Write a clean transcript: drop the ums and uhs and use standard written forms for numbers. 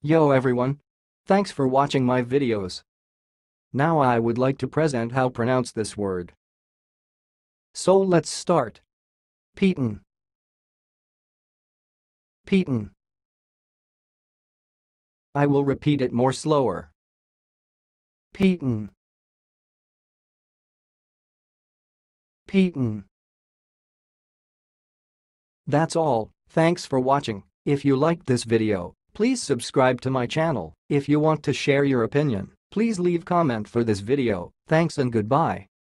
Yo everyone! Thanks for watching my videos. Now I would like to present how pronounce this word. So let's start. Pieton. Pieton. I will repeat it more slower. Pieton. Pieton. That's all, thanks for watching. If you liked this video, please subscribe to my channel. If you want to share your opinion, please leave comment for this video. Thanks and goodbye.